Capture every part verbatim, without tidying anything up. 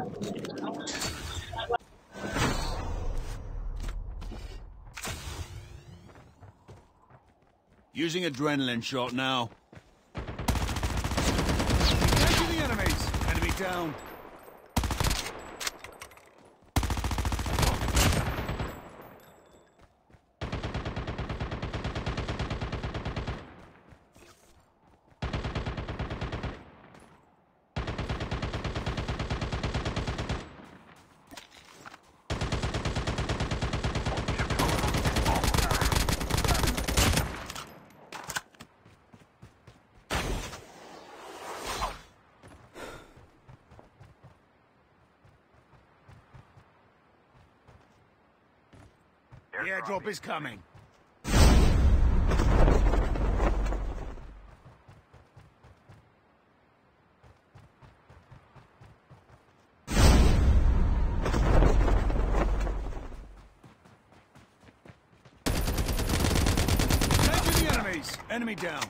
Using adrenaline shot now. Engaging the enemies. Enemy down. The airdrop is coming. Engaging the enemies. Enemy down.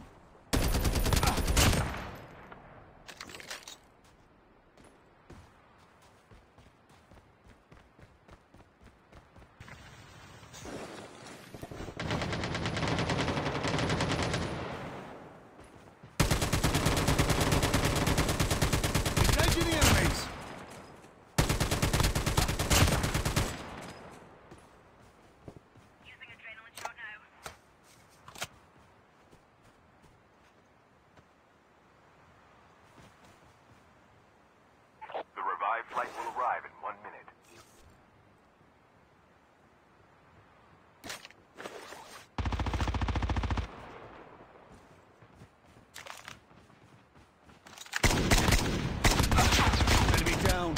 Flight will arrive in one minute. Enemy down.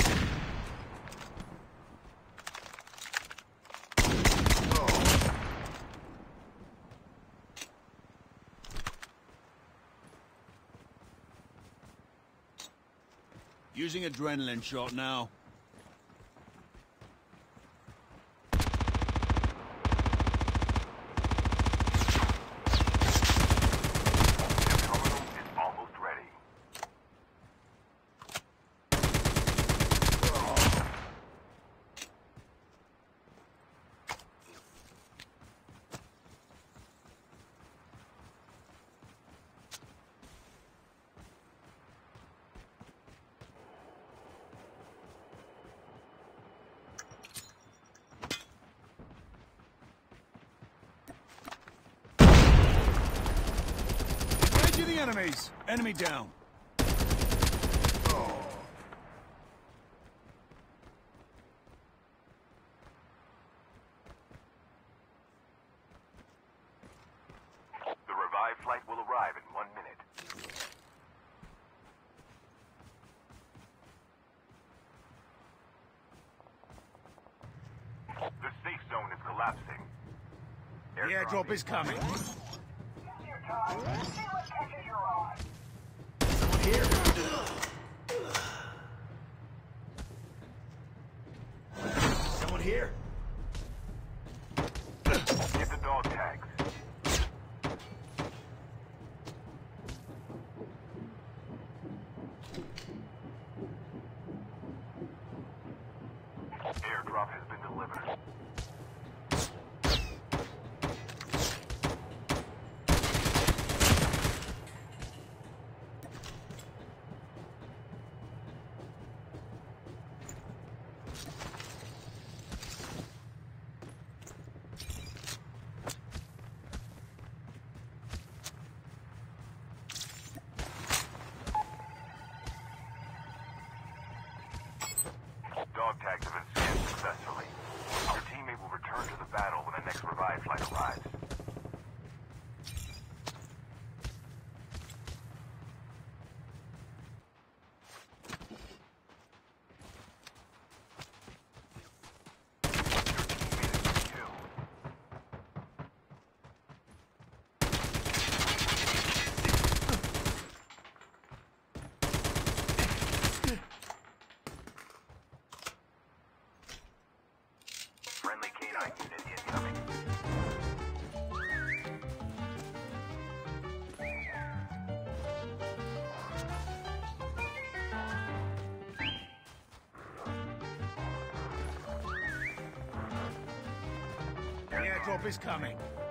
Using adrenaline shot now. The enemies. Enemy down. Oh. The revived flight will arrive in one minute. The safe zone is collapsing. The airdrop is coming. Someone here. Someone here. Get the dog tags. Airdrop has been delivered. airdrop is coming.